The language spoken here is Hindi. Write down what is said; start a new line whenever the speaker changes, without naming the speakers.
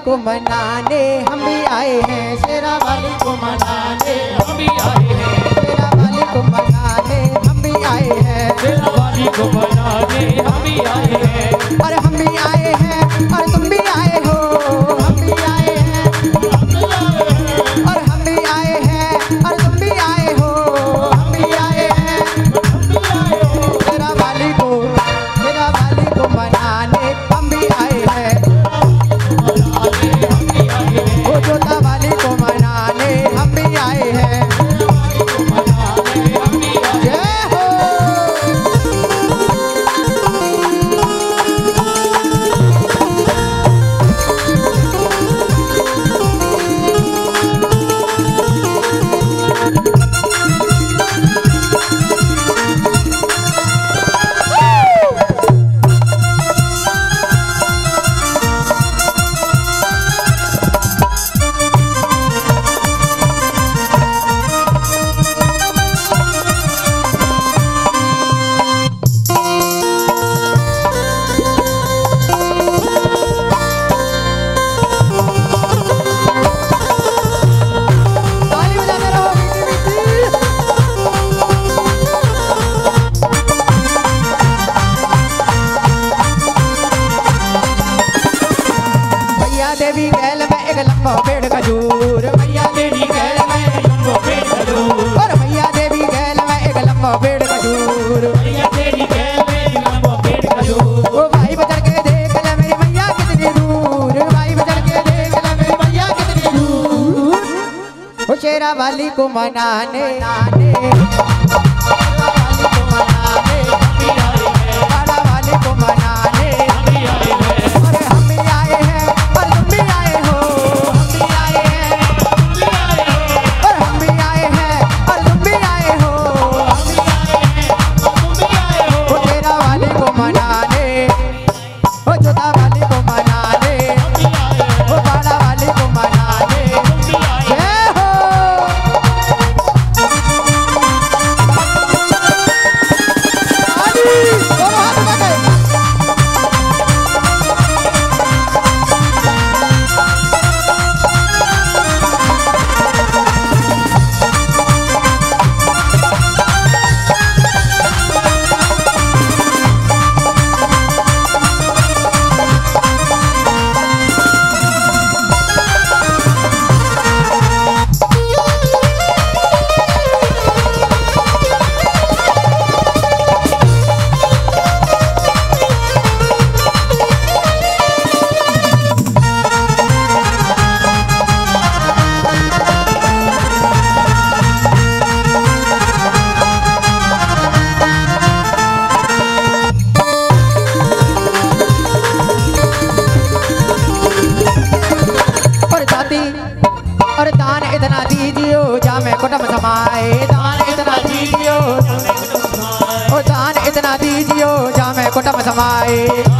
को मनाने हम भी आए हैं, शेरा वाली को मनाने
हम भी आए हैं,
शेरा वाली को मनाने हम भी आए हैं,
शेरा वाली को मनाने हम भी आए हैं।
और हम भी आए हैं और तुम भी आए हो, हम भी आए हैं और हम भी आए हैं और तुम भी आए हो, हम भी आए हैं शेरा वाली को मनाने हम भी आए हैं, वो जोता वाली को मनाने हम भी आए हैं। जय हो। देवी गैल में एक लंबा पेड़ खजूर, मैया देवी गैल में एक लंबा पेड़ खजूर, और मैया देवी गैल में एक लंबा पेड़ खजूर,
मैया तेरी गैल में एक लंबा पेड़ खजूर।
ओ भाई बजर के देख ले मेरी मैया कितनी दूर, भाई बजर के देख ले मेरी मैया कितनी दूर, ओ शेरा वाली को मनाने काला वाली को मनाने
हम भी आए हैं,
अरे हम भी आए हैं और तुम भी आए हो, हम भी आए हैं और हम भी आए हैं और तुम भी आए हो, वो तेरा वाली को मनाने, वो जोता वाली को मनाने, वो बाड़ा वाली को मनाने। जय हो। दोनों हाथ उठा के। और दान इतना दीजियो जामे कुटुंब समाए, दान इतना दीजियो, ओ दान इतना दीजियो जामे कुटुंब समाए।